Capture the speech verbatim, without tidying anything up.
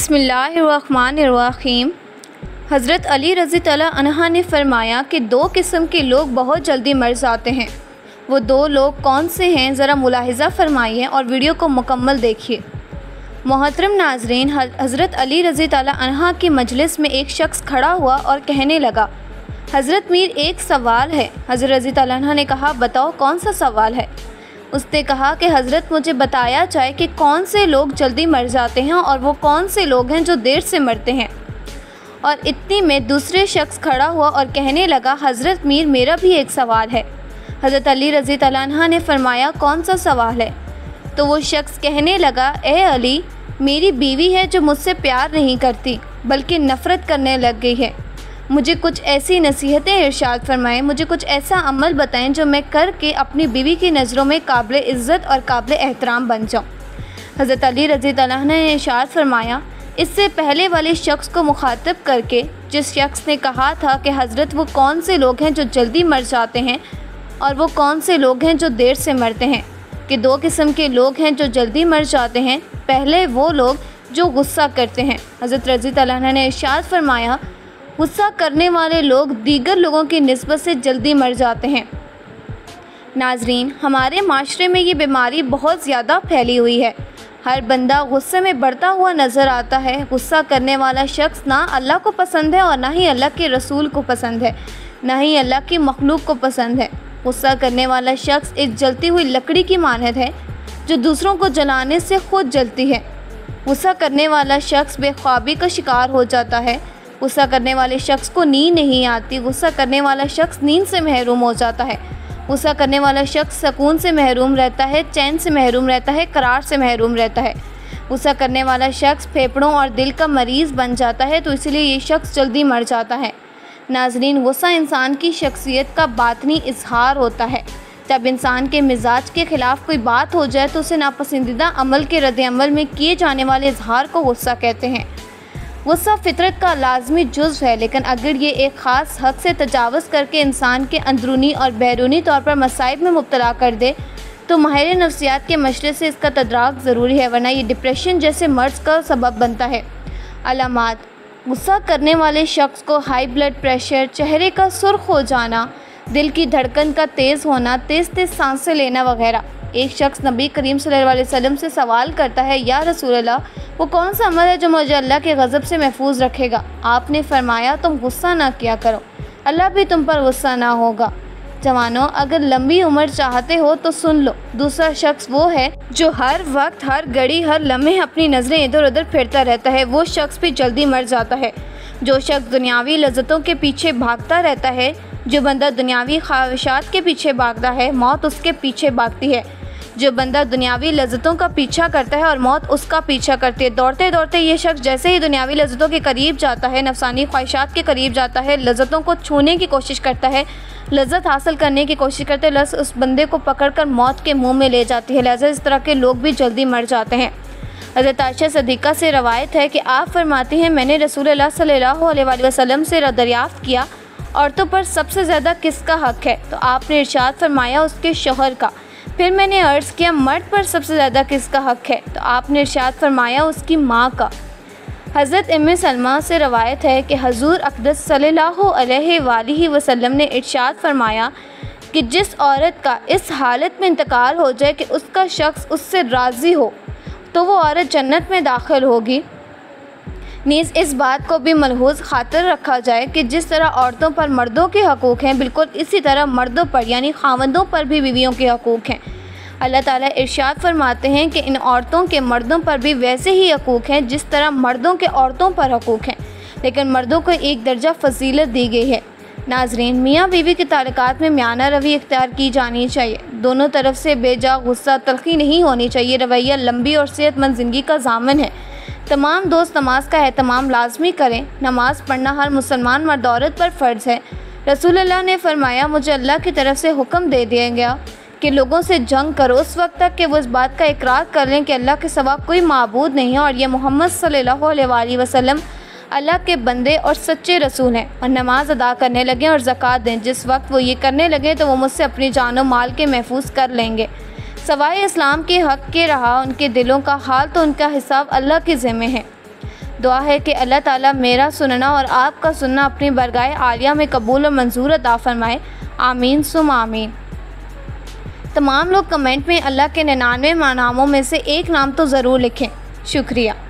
बिस्मिल्लाहिर्रहमानिर्रहीम। हज़रत अली रज़ी तआला अन्हा ने फ़रमाया कि दो किस्म के लोग बहुत जल्दी मर जाते हैं। वो दो लोग कौन से हैं, ज़रा मुलाहिज़ा फ़रमाइए और वीडियो को मुकम्मल देखिए। मोहतरम नाज़रीन, हज़रत अली रज़ी तआला अन्हा की मजलिस में एक शख्स खड़ा हुआ और कहने लगा, हज़रत मीर एक सवाल है। हज़रत रज़ी तआला अन्हा ने कहा, बताओ कौन सा सवाल है। उसने कहा कि हज़रत मुझे बताया जाए कि कौन से लोग जल्दी मर जाते हैं और वो कौन से लोग हैं जो देर से मरते हैं। और इतनी में दूसरे शख्स खड़ा हुआ और कहने लगा, हज़रत मीर मेरा भी एक सवाल है। हज़रत अली रज़ी तआला अन्हा ने फरमाया, कौन सा सवाल है। तो वो शख्स कहने लगा, ए अली, मेरी बीवी है जो मुझसे प्यार नहीं करती बल्कि नफ़रत करने लग गई है। मुझे कुछ ऐसी नसीहतें इरशाद फरमाएं, मुझे कुछ ऐसा अमल बताएं जो मैं करके अपनी बीवी की नज़रों में काबिल इज़्ज़त और काबिल एहतराम बन जाऊँ। हज़रत अली रज़ी तआला अन्हु ने इरशाद फरमाया, इससे पहले वाले शख्स को मुखातब करके, जिस शख्स ने कहा था कि हज़रत वो कौन से लोग हैं जो जल्दी मर जाते हैं और वो कौन से लोग हैं जो देर से मरते हैं, कि दो किस्म के लोग हैं जो जल्दी मर जाते हैं। पहले वो लोग जो गुस्सा करते हैं। हज़रत रज़ी तआला अन्हु ने इरशाद फरमाया, गुस्सा करने वाले लोग दीगर लोगों की निस्बत से जल्दी मर जाते हैं। नाज़रीन, हमारे माशरे में ये बीमारी बहुत ज़्यादा फैली हुई है। हर बंदा गुस्से में बढ़ता हुआ नज़र आता है। गुस्सा करने वाला शख्स ना अल्लाह को पसंद है और ना ही अल्लाह के रसूल को पसंद है, ना ही अल्लाह की मखलूक को पसंद है। गुस्सा करने वाला शख्स एक जलती हुई लकड़ी की मानद है जो दूसरों को जलाने से खुद जलती है। गुस्सा करने वाला शख्स बेख्वाबी का शिकार हो जाता है। गुस्सा करने वाले शख्स को नींद नहीं आती। गुस्सा करने वाला शख्स नींद से महरूम हो जाता है। गुस्सा करने वाला शख्स सुकून से महरूम रहता है, चैन से महरूम रहता है, करार से महरूम रहता है। गुस्सा करने वाला शख्स फेफड़ों और दिल का मरीज़ बन जाता है, तो इसलिए ये शख्स जल्दी मर जाता है। नाज़रीन, गुस्सा इंसान की शख्सियत का बातनी इजहार होता है। जब इंसान के मिजाज के ख़िलाफ़ कोई बात हो जाए तो उसे नापसंदीदा अमल के रद्द-ए-अमल में किए जाने वाले इजहार को गुस्सा कहते हैं। गुस्सा फितरत का लाजमी जुज़्व है, लेकिन अगर ये एक ख़ास हद से तजावज़ करके इंसान के अंदरूनी और बैरूनी तौर पर मसाइब में मुब्तला कर दे तो माहिर नफ्सियात के मशरे से इसका तदराक ज़रूरी है, वरना ये डिप्रेशन जैसे मर्ज़ का सबब बनता है। अलामात: गुस्सा करने वाले शख्स को हाई ब्लड प्रेशर, चेहरे का सुर्ख हो जाना, दिल की धड़कन का तेज़ होना, तेज़ तेज़ सांसें लेना वगैरह। एक शख्स नबी करीम सल्लल्लाहु अलैहि वसल्लम से सवाल करता है, या रसूल अल्लाह, वो कौन सा अमल है जो मुझे अल्लाह के गज़ब से महफूज रखेगा। आपने फरमाया, तुम गुस्सा ना किया करो, अल्लाह भी तुम पर गुस्सा ना होगा। जवानों, अगर लंबी उम्र चाहते हो तो सुन लो, दूसरा शख्स वो है जो हर वक्त, हर घड़ी, हर लम्हे अपनी नज़रें इधर उधर फेरता रहता है। वो शख्स भी जल्दी मर जाता है। जो शख्स दुनियावी लज़्ज़तों के पीछे भागता रहता है, जो बंदा दुनियावी ख्वाहिशात के पीछे भागता है, मौत उसके पीछे भागती है। जो बंदा दुनियावी लज़्ज़तों का पीछा करता है और मौत उसका पीछा करती है। दौड़ते दौड़ते ये शख्स जैसे ही दुनियावी लज़्ज़तों के करीब जाता है, नफसानी ख्वाहिशात के करीब जाता है, लज़्ज़तों को छूने की कोशिश करता है, लज़्ज़त हासिल करने की कोशिश करते हैं, लज़्ज़त उस बंदे को पकड़कर मौत के मुँह में ले जाती है। लिहाजा इस तरह के लोग भी जल्दी मर जाते हैं। हज़रत आयशा सिद्दीक़ा से रवायत है कि आप फरमाती हैं, मैंने रसूलुल्लाह सल्लल्लाहु अलैहि वसल्लम से दरियाफ़्त किया, औरतों पर सबसे ज़्यादा किसका हक़ है। तो आपने इरशाद फरमाया, उसके शौहर का। फिर मैंने अर्ज़ किया, मर्द पर सबसे ज़्यादा किसका हक़ है। तो आपने इरशाद फरमाया, उसकी माँ का। हज़रत उम्मे सलमा से रवायत है कि हज़ूर अक़दस सल्लल्लाहु अलैहि वसल्लम ने इरशाद फरमाया कि जिस औरत का इस हालत में इंतकाल हो जाए कि उसका शख्स उससे राज़ी हो, तो वो औरत जन्नत में दाखिल होगी। नीज़ इस बात को भी मलहूज़ खातिर रखा जाए कि जिस तरह औरतों पर मर्दों के हकूक़ हैं, बिल्कुल इसी तरह मर्दों पर यानी ख़ावंदों पर भी बीवियों के हकूक़ हैं। अल्लाह ताला इरशाद फरमाते हैं कि इन औरतों के मर्दों पर भी वैसे ही हकूक़ हैं जिस तरह मर्दों के औरतों पर हकूक़ हैं, लेकिन मर्दों को एक दर्जा फजीलत दी गई है। नाज़रीन, मियाँ बीवी के ताल्लुकात में मियाना रवि इख्तियार की जानी चाहिए। दोनों तरफ से बेजा गुस्सा, तलख़ी नहीं होनी चाहिए। रवैया लंबी और सेहतमंद ज़िंदगी का ज़ामिन है। तमाम दोस्त नमाज का एहतमाम लाजमी करें। नमाज़ पढ़ना हर मुसलमान मर्द औरत पर फ़र्ज़ है। रसूलुल्लाह ने फरमाया, मुझे अल्लाह की तरफ से हुक्म दे दिया गया कि लोगों से जंग करो उस वक्त तक कि वो इस बात का इकरार कर लें कि अल्लाह के सिवा कोई माबूद नहीं है और ये मोहम्मद सल्लल्लाहु अलैहि वसल्लम अल्लाह के बंदे और सच्चे रसूल हैं, और नमाज अदा करने लगें और ज़कात दें। जिस वक्त वो ये करने लगें तो वो मुझसे अपनी जान और माल के महफूज कर लेंगे। सवाए इस्लाम के हक़ के रहा उनके दिलों का हाल, तो उनका हिसाब अल्लाह के ज़िम्मे है। दुआ है कि अल्लाह ताला मेरा सुनना और आपका सुनना अपनी बरगाह आलिया में कबूल और मंजूर अता फरमाए। आमीन सुम आमीन। तमाम लोग कमेंट में अल्लाह के निन्यानवे नामों में से एक नाम तो ज़रूर लिखें। शुक्रिया।